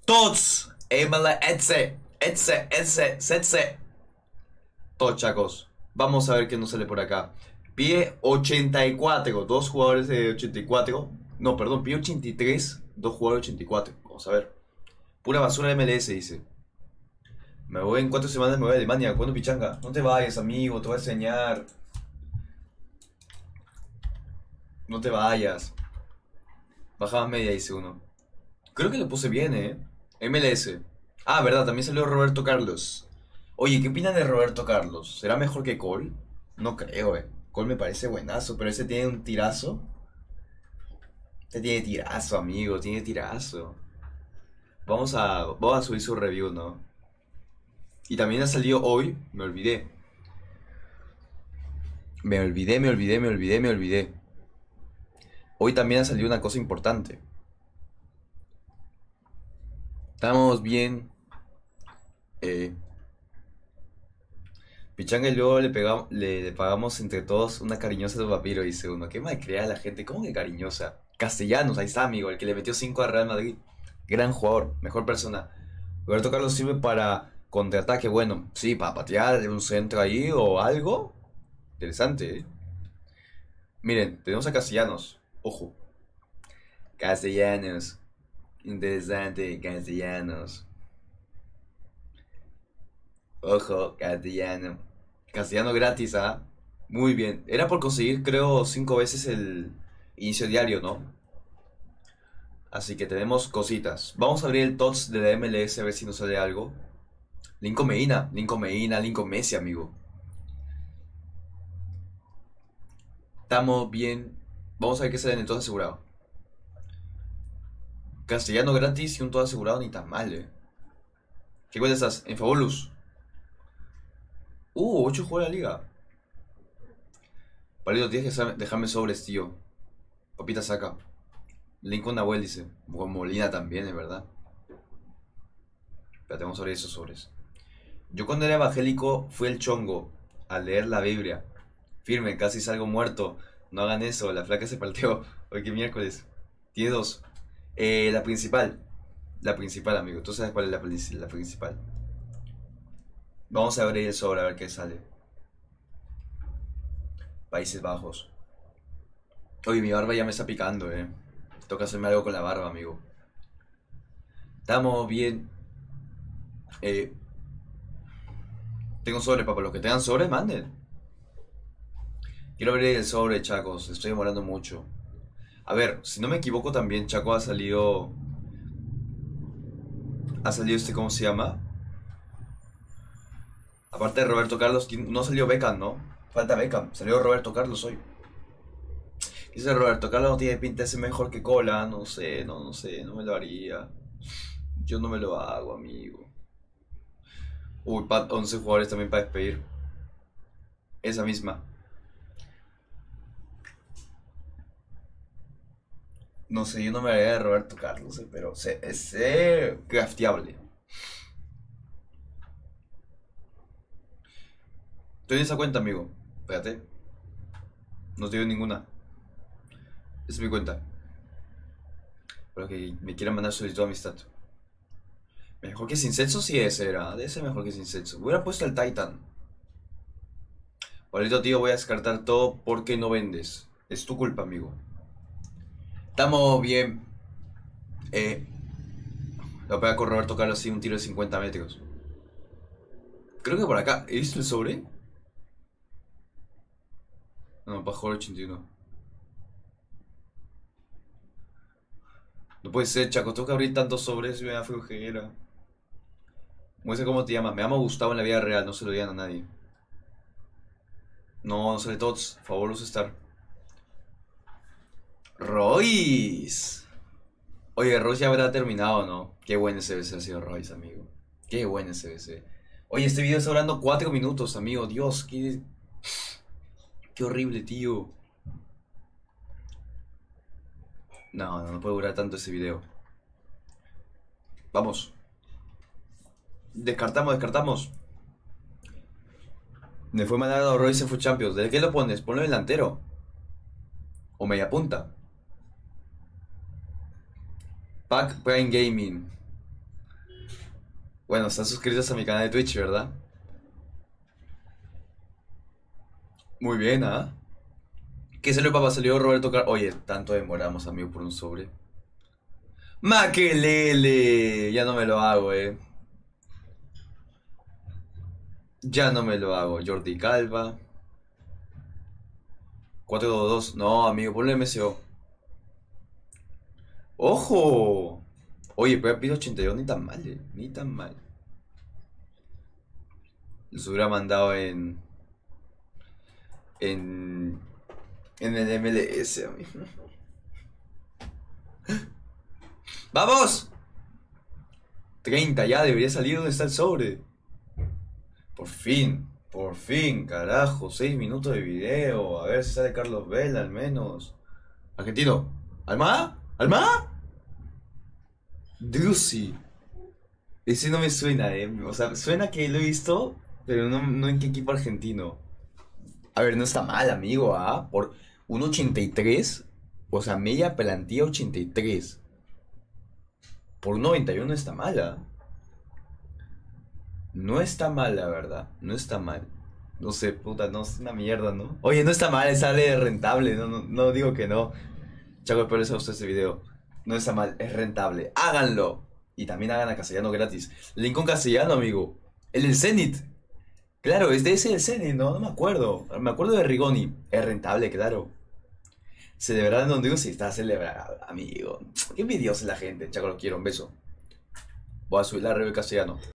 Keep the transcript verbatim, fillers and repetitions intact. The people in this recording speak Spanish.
Tots. Emela, Etze. Etze, Etze, Setze. Todos, chacos. Vamos a ver qué nos sale por acá. Pide ochenta y cuatro. Dos jugadores de ochenta y cuatro. No, perdón, pide ochenta y tres. Dos jugadores de ochenta y cuatro. Vamos a ver. Pura basura de M L S, dice. Me voy en cuatro semanas, me voy a Alemania. ¿Cuándo, pichanga? No te vayas, amigo. Te voy a enseñar. No te vayas. Bajada media, dice uno. Creo que le puse bien, eh. M L S. Ah, verdad, también salió Roberto Carlos. Oye, ¿qué opinan de Roberto Carlos? ¿Será mejor que Cole? No creo, eh. Cole me parece buenazo, pero ese tiene un tirazo. Este tiene tirazo, amigo, tiene tirazo. Vamos a, vamos a subir su review, ¿no? Y también ha salido hoy, me olvidé. Me olvidé, me olvidé, me olvidé, me olvidé. Hoy también ha salido una cosa importante. Estamos bien. Eh, Pichanga y luego le, pegamos, le, le pagamos entre todos una cariñosa de papiro, dice uno. Qué mal crea la gente. ¿Cómo que cariñosa? Castellanos, ahí está, amigo. El que le metió cinco a Real Madrid. Gran jugador, mejor persona. Roberto Carlos sirve para contraataque. Bueno, sí, para patear un centro ahí o algo. Interesante, ¿eh? Miren, tenemos a Castellanos. Ojo. Castellanos. Interesante, Castellanos. Ojo, Castellano. Castellano gratis, ¿ah? Muy bien. Era por conseguir, creo, cinco veces el inicio diario, ¿no? Así que tenemos cositas. Vamos a abrir el T O T S de la M L S a ver si nos sale algo. Lincoln Medina, Lincoln Medina, Lincoln Messi, amigo. Estamos bien. Vamos a ver qué sale en el todo asegurado. Castellano gratis y un todo asegurado ni tan mal, eh. ¿Qué cuenta estás? En Fabulous. Uh, ocho jugó la liga. Palito, tienes que dejarme sobres, tío. Papita saca. Lincoln Nahuel dice. Con Molina también, es verdad. Espérate, vamos a abrir esos sobres. Yo cuando era evangélico fui el chongo a leer la Biblia. Firme, casi salgo muerto. No hagan eso, la flaca se partió. Hoy que miércoles. Tiene dos. Eh, la principal. La principal, amigo. Tú sabes cuál es la, la principal. Vamos a abrir el sobre a ver qué sale. Países Bajos. Oye, mi barba ya me está picando, eh. Toca hacerme algo con la barba, amigo. Estamos bien. Eh, tengo sobre, papá. Los que tengan sobre, manden. Quiero abrir el sobre, chacos. Estoy demorando mucho. A ver, si no me equivoco también, Chaco ha salido... Ha salido este, ¿cómo se llama? Aparte de Roberto Carlos, no salió Beckham, ¿no? Falta Beckham, salió Roberto Carlos hoy. Dice Roberto Carlos no tiene pinta de ser mejor que Cola, no sé, no, no sé, no me lo haría. Yo no me lo hago, amigo. Uy, Pat, once jugadores también para despedir. Esa misma. No sé, yo no me haría de Roberto Carlos, eh, pero sé, es eh, crafteable. Estoy en esa cuenta, amigo. Espérate. No te digo ninguna. Esa es mi cuenta. Para que me quieran mandar solicitud de amistad. Mejor que sin sexo, sí ese era. Debe ser mejor que sin sexo. Hubiera puesto el Titan. Ahorita, tío, voy a descartar todo porque no vendes. Es tu culpa, amigo. Estamos bien. Eh. La voy a pegar con Roberto Carlos así un tiro de cincuenta metros. Creo que por acá. ¿He visto el sobre? No, para jugar ochenta y uno. No puede ser, Chaco. Tengo que abrir tantos sobres y me da flojera. Muestra cómo te llamas. Me llamo Gustavo en la vida real. No se lo digan a nadie. No, no sale tots. Fabuloso estar. Royce. Oye, Royce ya habrá terminado, ¿no? Qué buen S B C ha sido Royce, amigo. Qué buen S B C. Oye, este video está durando cuatro minutos, amigo. Dios, qué... Qué horrible, tío. No, no, no puede durar tanto ese video. Vamos. Descartamos, descartamos. Me fue mandado Royce en Food Champions. ¿De qué lo pones? Ponlo delantero. O media punta. Pack Prime Gaming. Bueno, están suscritos a mi canal de Twitch, ¿verdad? Muy bien, ¿ah? ¿Qué salió, papá? Salió Roberto Car... Oye, tanto demoramos, amigo, por un sobre. ¡Maquelele! Ya no me lo hago, eh. Ya no me lo hago. Jordi Calva. cuatro dos dos. No, amigo, ponle M C O. ¡Ojo! Oye, pero pido ochenta y dos ni tan mal, eh. Ni tan mal. Los hubiera mandado en... En... En el M L S, amigo. ¡Vamos! treinta ya, debería salir donde está el sobre. Por fin, por fin, carajo. seis minutos de video. A ver si sale Carlos Vela al menos. Argentino. ¿Alma? ¿Alma? Drusi. Ese no me suena, eh. O sea, suena que lo he visto, pero no, no en qué equipo argentino. A ver, no está mal, amigo, ¿ah? Por un ochenta y tres. O sea, media plantilla ochenta y tres. Por un noventa y uno está mala. No está mal, la verdad. No está mal. No sé, puta, no es una mierda, ¿no? Oye, no está mal, sale rentable. No, no, no digo que no. Chaco, espero les guste este video. No está mal, es rentable. ¡Háganlo! Y también hagan a Castellano gratis. Lincoln Castellano, amigo. El del Zenit. Claro, es de ese del Zenit, ¿no? No me acuerdo. Me acuerdo de Rigoni. Es rentable, claro. Celebrar no digo si está celebrado, amigo. Qué envidiosa la gente. Chaco, lo quiero. Un beso. Voy a subir la review castellano.